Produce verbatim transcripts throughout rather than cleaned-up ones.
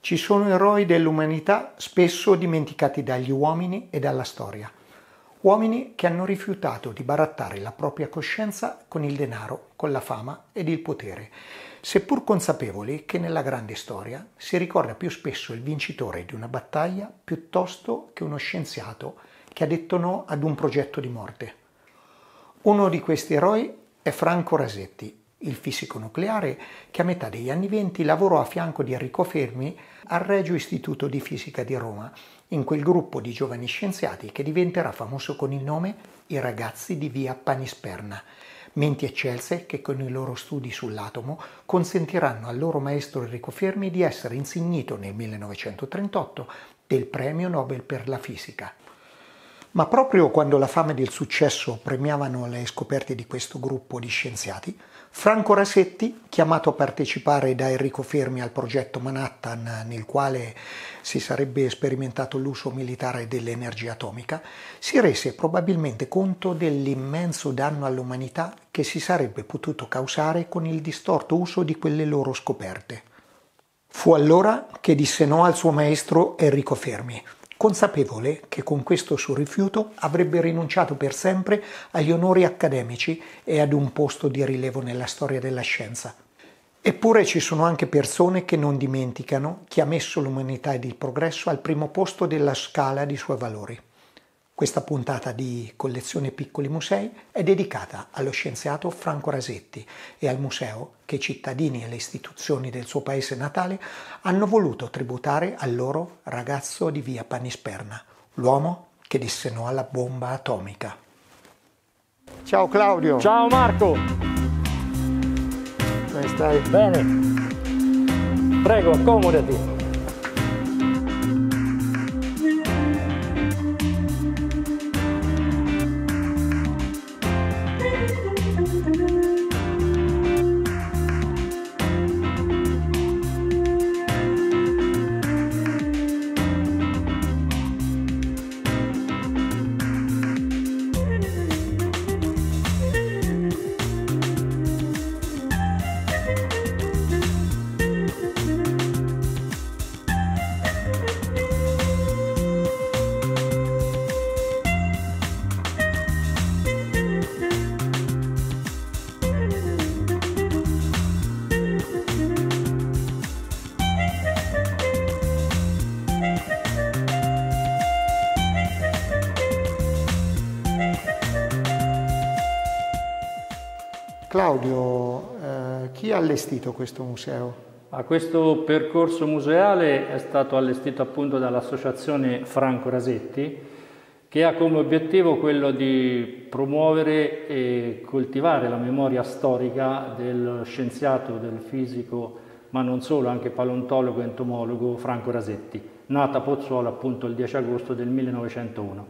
Ci sono eroi dell'umanità spesso dimenticati dagli uomini e dalla storia. Uomini che hanno rifiutato di barattare la propria coscienza con il denaro, con la fama ed il potere, seppur consapevoli che nella grande storia si ricorda più spesso il vincitore di una battaglia piuttosto che uno scienziato che ha detto no ad un progetto di morte. Uno di questi eroi è Franco Rasetti, il fisico nucleare che a metà degli anni venti lavorò a fianco di Enrico Fermi al Regio Istituto di Fisica di Roma, in quel gruppo di giovani scienziati che diventerà famoso con il nome i ragazzi di via Panisperna, menti eccelse che con i loro studi sull'atomo consentiranno al loro maestro Enrico Fermi di essere insignito nel millenovecentotrentotto del premio Nobel per la fisica. Ma proprio quando la fama ed il successo premiavano le scoperte di questo gruppo di scienziati, Franco Rasetti, chiamato a partecipare da Enrico Fermi al progetto Manhattan, nel quale si sarebbe sperimentato l'uso militare dell'energia atomica, si rese probabilmente conto dell'immenso danno all'umanità che si sarebbe potuto causare con il distorto uso di quelle loro scoperte. Fu allora che disse no al suo maestro Enrico Fermi, consapevole che con questo suo rifiuto avrebbe rinunciato per sempre agli onori accademici e ad un posto di rilievo nella storia della scienza. Eppure ci sono anche persone che non dimenticano chi ha messo l'umanità ed il progresso al primo posto della scala di suoi valori. Questa puntata di Collezione Piccoli Musei è dedicata allo scienziato Franco Rasetti e al museo che i cittadini e le istituzioni del suo paese natale hanno voluto tributare al loro ragazzo di via Panisperna, l'uomo che disse no alla bomba atomica. Ciao Claudio! Ciao Marco! Come stai? Bene! Prego, accomodati! Claudio, eh, chi ha allestito questo museo? A questo percorso museale è stato allestito appunto dall'associazione Franco Rasetti, che ha come obiettivo quello di promuovere e coltivare la memoria storica del scienziato, del fisico, ma non solo, anche paleontologo e entomologo Franco Rasetti, nato a Pozzuolo appunto il dieci agosto del millenovecentouno.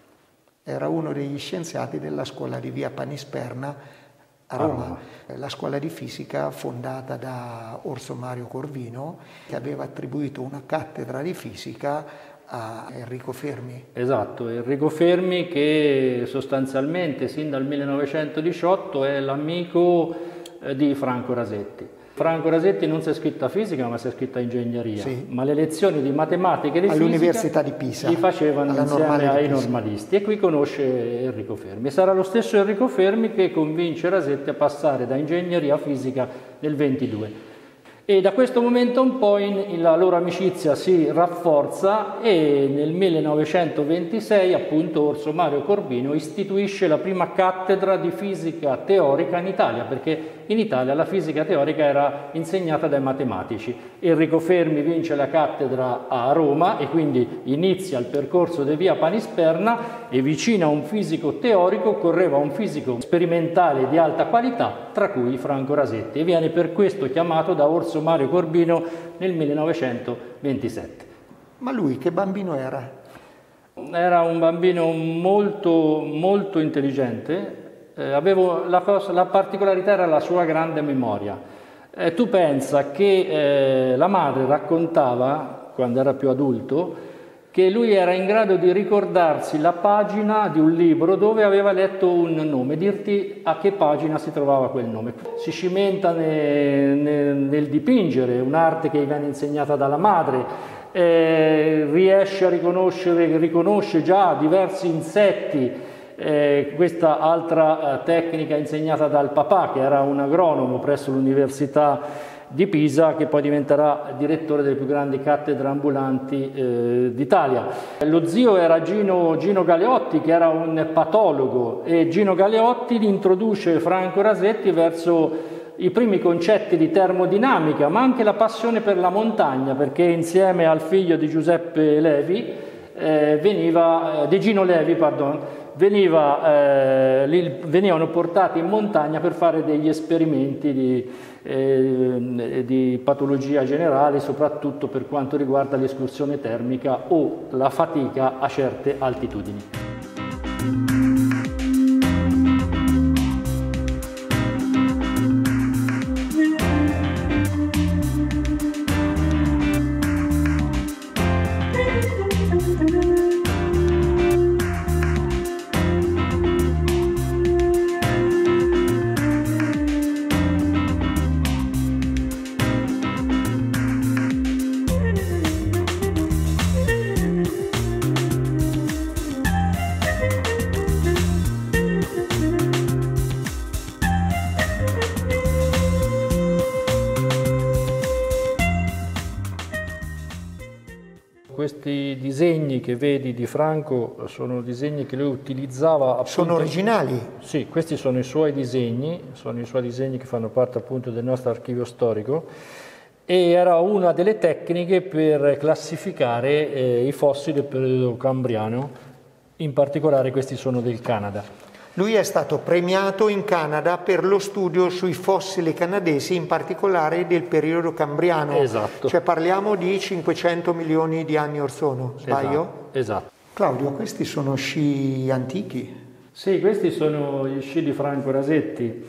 Era uno degli scienziati della scuola di via Panisperna a Roma, la scuola di fisica fondata da Orso Mario Corvino, che aveva attribuito una cattedra di fisica a Enrico Fermi. Esatto, Enrico Fermi che sostanzialmente sin dal millenovecentodiciotto è l'amico di Franco Rasetti. Franco Rasetti non si è iscritto a fisica ma si è iscritto a ingegneria, sì. Ma le lezioni di matematica e di fisica all'Università di Pisa li facevano insieme ai normalisti e qui conosce Enrico Fermi. Sarà lo stesso Enrico Fermi che convince Rasetti a passare da ingegneria a fisica nel ventidue. E da questo momento in poi la loro amicizia si rafforza e nel millenovecentoventisei appunto Orso Mario Corvino istituisce la prima cattedra di fisica teorica in Italia, perché in Italia la fisica teorica era insegnata dai matematici. Enrico Fermi vince la cattedra a Roma e quindi inizia il percorso di via Panisperna e vicino a un fisico teorico correva un fisico sperimentale di alta qualità, tra cui Franco Rasetti, e viene per questo chiamato da Orso Mario Corvino nel millenovecentoventisette. Ma lui che bambino era? Era un bambino molto, molto intelligente. Eh, avevo la, cosa, la particolarità era la sua grande memoria. Eh, tu pensa che eh, la madre raccontava, quando era più adulto, che lui era in grado di ricordarsi la pagina di un libro dove aveva letto un nome, dirti a che pagina si trovava quel nome. Si cimenta nel, nel, nel dipingere, un'arte che gli viene insegnata dalla madre, eh, riesce a riconoscere, riconosce già diversi insetti, eh, questa altra eh, tecnica insegnata dal papà, che era un agronomo presso l'Università di Pisa, che poi diventerà direttore delle più grandi cattedre ambulanti eh, d'Italia. Lo zio era Gino, Gino Galeotti, che era un patologo, e Gino Galeotti introduce Franco Rasetti verso i primi concetti di termodinamica, ma anche la passione per la montagna, perché insieme al figlio di Giuseppe Levi, eh, veniva, eh, di Gino Levi, pardon, veniva, eh, li, venivano portati in montagna per fare degli esperimenti di Eh, di patologia generale, soprattutto per quanto riguarda l'escursione termica o la fatica a certe altitudini. Questi disegni che vedi di Franco sono disegni che lui utilizzava appunto... Sono originali? Sì, questi sono i suoi disegni, sono i suoi disegni che fanno parte appunto del nostro archivio storico, e era una delle tecniche per classificare eh, i fossili del periodo cambriano, in particolare questi sono del Canada. Lui è stato premiato in Canada per lo studio sui fossili canadesi, in particolare del periodo cambriano. Esatto. Cioè parliamo di cinquecento milioni di anni or sono, sbaglio? Esatto. Esatto. Claudio, questi sono sci antichi? Sì, questi sono gli sci di Franco Rasetti.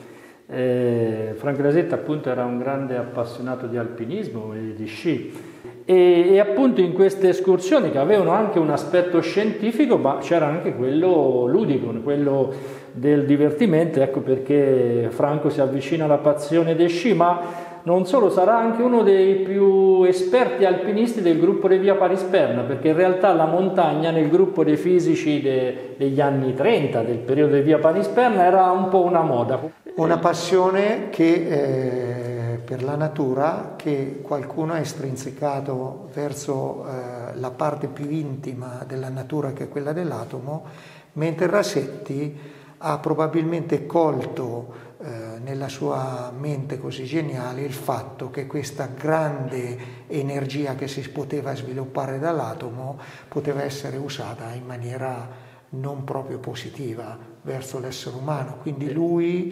Eh, Franco Rasetti appunto era un grande appassionato di alpinismo e di sci. E, e appunto in queste escursioni, che avevano anche un aspetto scientifico, ma c'era anche quello ludico, quello del divertimento. Ecco perché Franco si avvicina alla passione dei sci, ma non solo, sarà anche uno dei più esperti alpinisti del gruppo di Via Panisperna, perché in realtà la montagna nel gruppo dei fisici de, degli anni trenta, del periodo di Via Panisperna, era un po' una moda. Una passione che... Eh... per la natura, che qualcuno ha estrinsecato verso eh, la parte più intima della natura, che è quella dell'atomo, mentre Rasetti ha probabilmente colto eh, nella sua mente così geniale il fatto che questa grande energia che si poteva sviluppare dall'atomo poteva essere usata in maniera non proprio positiva verso l'essere umano. Quindi lui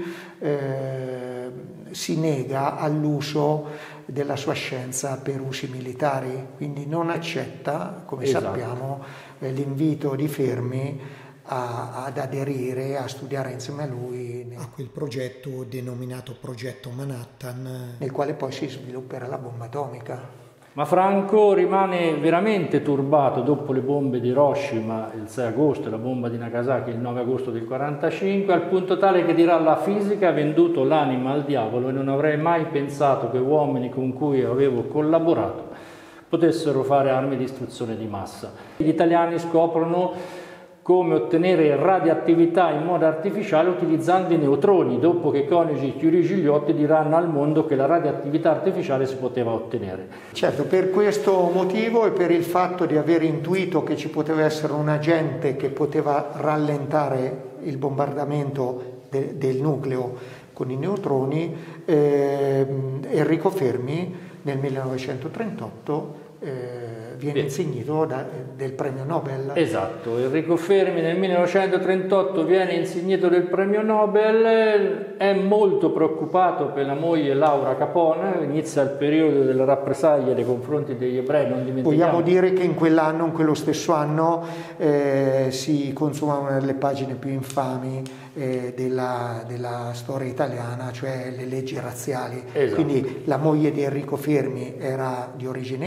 eh, si nega all'uso della sua scienza per usi militari, quindi non accetta, come esatto. sappiamo, eh, l'invito di Fermi a, ad aderire, a studiare insieme a lui a quel progetto denominato Progetto Manhattan, nel quale poi si svilupperà la bomba atomica. Ma Franco rimane veramente turbato dopo le bombe di Hiroshima il sei agosto e la bomba di Nagasaki il nove agosto del quarantacinque, al punto tale che dirà: la fisica ha venduto l'anima al diavolo e non avrei mai pensato che uomini con cui avevo collaborato potessero fare armi di distruzione di massa. Gli italiani scoprono come ottenere radioattività in modo artificiale utilizzando i neutroni, dopo che coniugi Curie e Gigliotti diranno al mondo che la radioattività artificiale si poteva ottenere. Certo, per questo motivo e per il fatto di aver intuito che ci poteva essere un agente che poteva rallentare il bombardamento de- del nucleo con i neutroni, eh, Enrico Fermi nel millenovecentotrentotto eh, viene insignito da, del premio Nobel. Esatto, Enrico Fermi nel millenovecentotrentotto viene insignito del premio Nobel, è molto preoccupato per la moglie Laura Capone, inizia il periodo delle rappresaglie nei confronti degli ebrei, non dimentichiamo. Vogliamo dire che in quell'anno, in quello stesso anno, eh, si consuma una delle pagine più infami eh, della, della storia italiana, cioè le leggi razziali. Esatto. Quindi la moglie di Enrico Fermi era di origine ebraica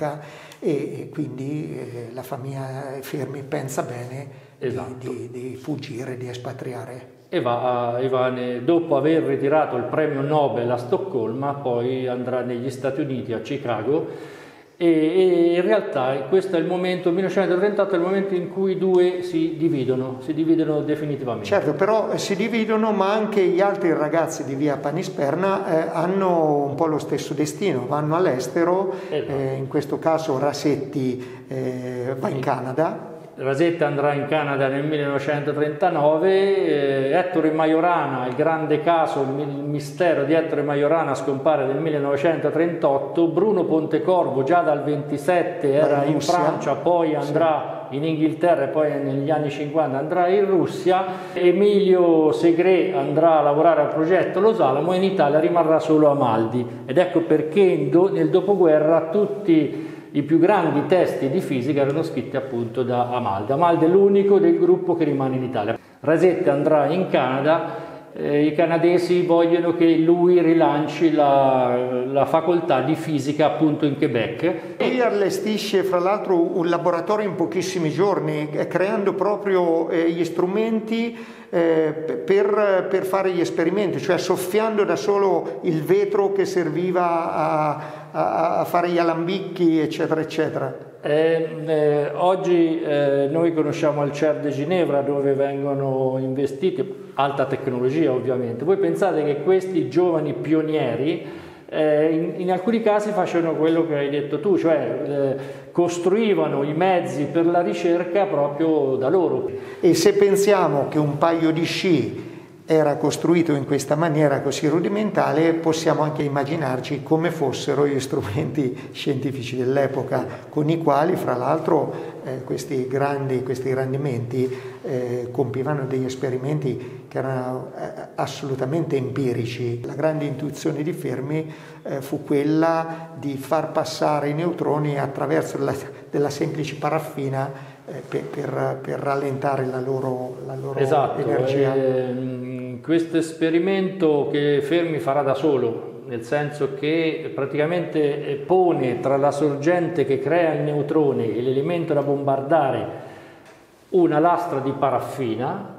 atomica e, e quindi eh, la famiglia Fermi pensa bene esatto. di, di, di fuggire, di espatriare. E va, e va ne, dopo aver ritirato il premio Nobel a Stoccolma, poi andrà negli Stati Uniti, a Chicago, e, e in realtà questo è il momento, il millenovecentotrentotto è il momento in cui i due si dividono, si dividono definitivamente. Certo, però si dividono, ma anche gli altri ragazzi di via Panisperna eh, hanno un po' lo stesso destino, vanno all'estero, esatto. eh, in questo caso Rasetti eh, va in Canada. Rasetti andrà in Canada nel millenovecentotrentanove, eh, Ettore Majorana, il grande caso, il mistero di Ettore Majorana scompare nel millenovecentotrentotto, Bruno Pontecorvo già dal ventisette era in, in Francia, poi andrà sì. in Inghilterra e poi negli anni cinquanta andrà in Russia, Emilio Segre andrà a lavorare al progetto Los Alamo e in Italia rimarrà solo Amaldi, ed ecco perché nel dopoguerra tutti i più grandi testi di fisica erano scritti appunto da Amaldi. Amaldi è l'unico del gruppo che rimane in Italia. Rasetti andrà in Canada, eh, i canadesi vogliono che lui rilanci la, la facoltà di fisica appunto in Quebec. Lui allestisce fra l'altro un laboratorio in pochissimi giorni, creando proprio eh, gli strumenti eh, per, per fare gli esperimenti, cioè soffiando da solo il vetro che serviva a a fare gli alambicchi eccetera eccetera. Eh, eh, oggi eh, noi conosciamo il C E R di Ginevra dove vengono investiti, alta tecnologia ovviamente. Voi pensate che questi giovani pionieri eh, in, in alcuni casi facevano quello che hai detto tu, cioè eh, costruivano i mezzi per la ricerca proprio da loro. E se pensiamo che un paio di sci era costruito in questa maniera così rudimentale, possiamo anche immaginarci come fossero gli strumenti scientifici dell'epoca, con i quali fra l'altro eh, questi grandi questi grandi menti eh, compivano degli esperimenti che erano eh, assolutamente empirici. La grande intuizione di Fermi eh, fu quella di far passare i neutroni attraverso la, della semplice paraffina eh, per, per, per rallentare la loro, la loro esatto, energia. Eh, questo esperimento che Fermi farà da solo, nel senso che praticamente pone tra la sorgente che crea il neutrone e l'elemento da bombardare una lastra di paraffina,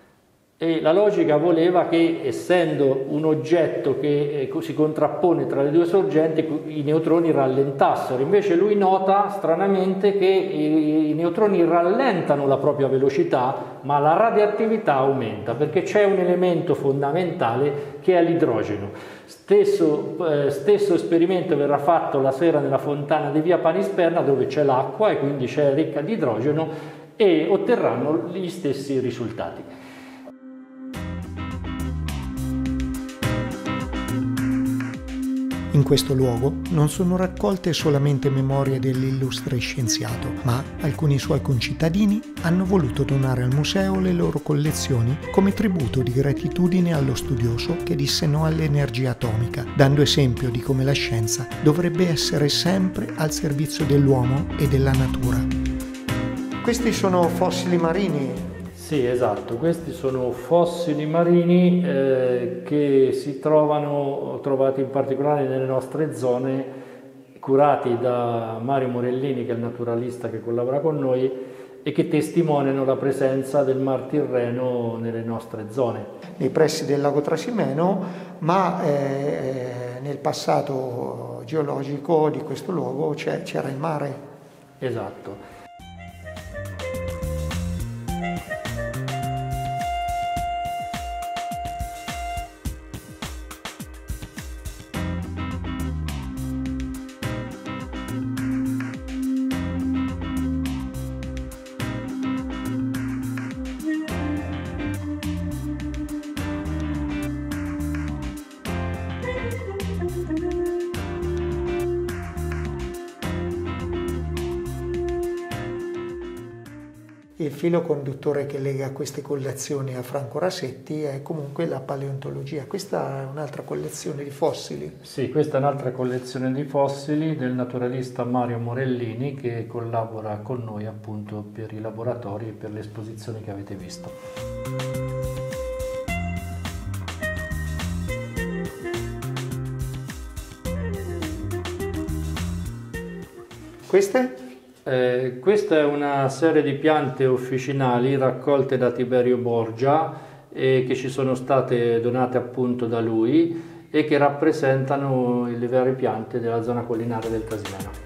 e la logica voleva che, essendo un oggetto che si contrappone tra le due sorgenti, i neutroni rallentassero. Invece lui nota stranamente che i neutroni rallentano la propria velocità, ma la radioattività aumenta, perché c'è un elemento fondamentale che è l'idrogeno. Stesso, eh, stesso esperimento verrà fatto la sera nella fontana di via Panisperna, dove c'è l'acqua e quindi c'è ricca di idrogeno, e otterranno gli stessi risultati. In questo luogo non sono raccolte solamente memorie dell'illustre scienziato, ma alcuni suoi concittadini hanno voluto donare al museo le loro collezioni come tributo di gratitudine allo studioso che disse no all'energia atomica, dando esempio di come la scienza dovrebbe essere sempre al servizio dell'uomo e della natura. Questi sono fossili marini. Sì, esatto, questi sono fossili marini eh, che si trovano, trovati in particolare nelle nostre zone, curati da Mario Morellini, che è il naturalista che collabora con noi, e che testimoniano la presenza del Mar Tirreno nelle nostre zone. Nei pressi del lago Trasimeno, ma eh, nel passato geologico di questo luogo c'era il mare. Esatto. Il filo conduttore che lega queste collezioni a Franco Rasetti è comunque la paleontologia. Questa è un'altra collezione di fossili. Sì, questa è un'altra collezione di fossili del naturalista Mario Morellini, che collabora con noi appunto per i laboratori e per le esposizioni che avete visto. Queste? Eh, questa è una serie di piante officinali raccolte da Tiberio Borgia e che ci sono state donate appunto da lui e che rappresentano le vere piante della zona collinare del Casileno.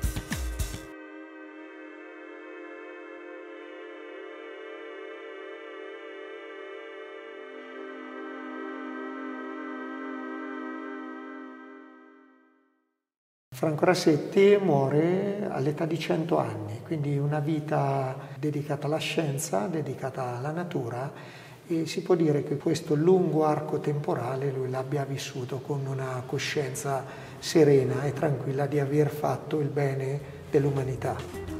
Franco Rasetti muore all'età di cento anni, quindi una vita dedicata alla scienza, dedicata alla natura, e si può dire che questo lungo arco temporale lui l'abbia vissuto con una coscienza serena e tranquilla di aver fatto il bene dell'umanità.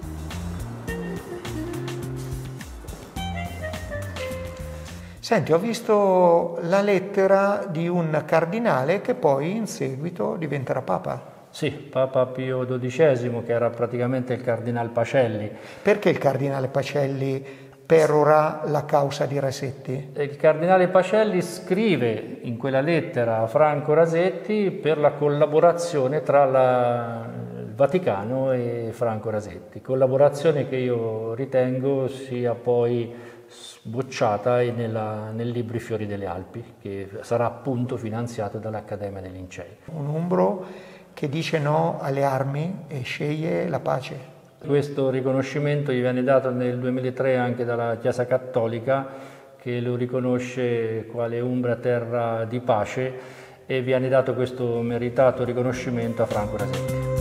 Senti, ho visto la lettera di un cardinale che poi in seguito diventerà Papa. Sì, Papa Pio dodicesimo, che era praticamente il cardinale Pacelli. Perché il cardinale Pacelli perora la causa di Rasetti? Il cardinale Pacelli scrive in quella lettera a Franco Rasetti per la collaborazione tra la, il Vaticano e Franco Rasetti, collaborazione che io ritengo sia poi sbocciata nella, nel libro I fiori delle Alpi, che sarà appunto finanziato dall'Accademia dei Lincei. Un umbro che dice no alle armi e sceglie la pace. Questo riconoscimento gli viene dato nel duemilatré anche dalla Chiesa Cattolica, che lo riconosce quale Umbra terra di pace, e viene dato questo meritato riconoscimento a Franco Rasetti.